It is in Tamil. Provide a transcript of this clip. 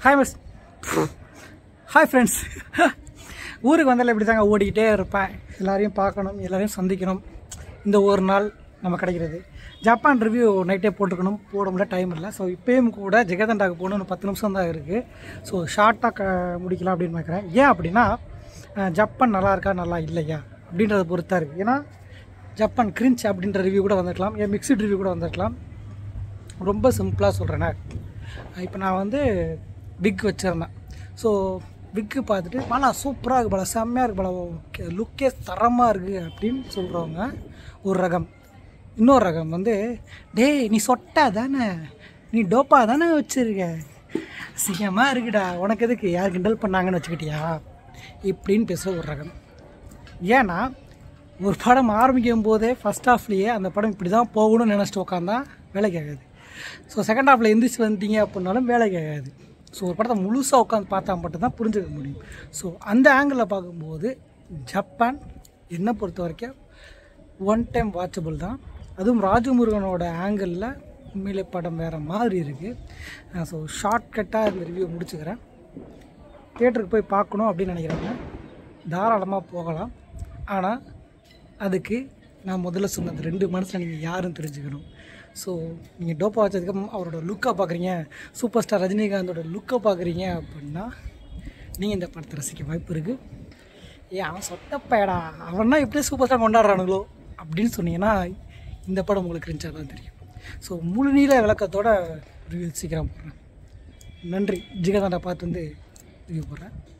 Hi miss hi friends. ஊருக்கு வந்தாலும் இப்படி தாங்க ஓடிக்கிட்டே இருப்பேன். எல்லாரையும் பார்க்கணும், எல்லாரையும் சந்திக்கணும். இந்த ஒரு நாள் நம்ம கிடைக்கிறது. ஜப்பான் ரிவ்யூ நைட்டே போட்டுக்கணும், போட முடியல, டைம் இல்லை. ஸோ இப்போயும் கூட ஜெகதண்டாவுக்கு போகணும், இன்னும் 10 நிமிஷம் தான் இருக்குது. ஸோ ஷார்ட்டாக முடிக்கலாம் அப்படின்னு நினைக்கிறேன். ஏன் அப்படின்னா ஜப்பான் நல்லா இருக்கா நல்லா இல்லையா அப்படின்றத பொறுத்தா இருக்குது. ஏன்னா ஜப்பான் கிரிஞ்ச் அப்படின்ற ரிவ்யூ கூட வந்துருக்கலாம், ஏன் மிக்சட் ரிவ்யூ கூட வந்துருக்கலாம். ரொம்ப சிம்பிளாக சொல்கிறேன்னா, இப்போ நான் வந்து விக் வச்சுருந்தேன். ஸோ விக்கு பார்த்துட்டு பல சூப்பராக இருக்குது, பல செம்மையாக இருக்குது, பல லுக்கே தரமாக இருக்குது அப்படின்னு சொல்கிறவங்க ஒரு ரகம். இன்னொரு ரகம் வந்து டேய் நீ சொட்டா தானே, நீ டோப்பா தானே வச்சுருக்க, சிங்கமாக இருக்குடா, உனக்கு எதுக்கு, யார் கிண்டல் பண்ணாங்கன்னு வச்சுக்கிட்டியா இப்படின்னு பேசுகிற ஒரு ரகம். ஏன்னா ஒரு படம் ஆரம்பிக்கும் போதே ஃபஸ்ட் ஹாஃப்லேயே அந்த படம் இப்படி தான் போகணும்னு நினச்சிட்டு உட்காந்தா வேலைக்கு ஆகாது. ஸோ செகண்ட் ஹாஃபில் எந்திரிச்சு வந்துட்டீங்க அப்படின்னாலும் வேலைக்கு ஆகாது. ஸோ ஒரு படத்தை முழுசாக உட்காந்து பார்த்தா மட்டும்தான் புரிஞ்சுக்க முடியும். ஸோ அந்த ஆங்கிளில் பார்க்கும்போது ஜப்பான் என்னை பொறுத்த வரைக்கும் ஒன் டைம் வாட்சபிள் தான். அதுவும் ராஜு முருகனோட ஆங்கிளில் உண்மையிலே படம் வேறு மாதிரி இருக்குது. ஸோ ஷார்ட்கட்டாக இந்த ரிவ்யூ முடிச்சுக்கிறேன். தியேட்டருக்கு போய் பார்க்கணும் அப்படின்னு நினைக்கிறாங்க, தாராளமாக போகலாம். ஆனால் அதுக்கு நான் முதல்ல சொன்னது 2 மனசில் நீங்கள் யாருன்னு தெரிஞ்சுக்கணும். ஸோ நீங்கள் டோப்பா வச்சதுக்கப்புறம் அவரோட லுக்கை பார்க்குறீங்க, சூப்பர் ஸ்டார் ரஜினிகாந்தோட லுக்கை பார்க்குறீங்க அப்படின்னா நீங்கள் இந்த படத்தை ரசிக்க வாய்ப்பு இருக்குது. அவன் சொத்தப்பேடா, அவன்னா எப்படியே சூப்பர் ஸ்டார் கொண்டாடுறானுங்களோ அப்படின்னு சொன்னீங்கன்னா இந்த படம் உங்களுக்கு இருந்துச்சா தான் தெரியும். ஸோ முழு நீள விளக்கத்தோட ரிவ்யூ சீக்கிரம் போடுறேன். நன்றி. ஜிகதாண்டா பார்த்து வந்து ரிவ்யூ போடுறேன்.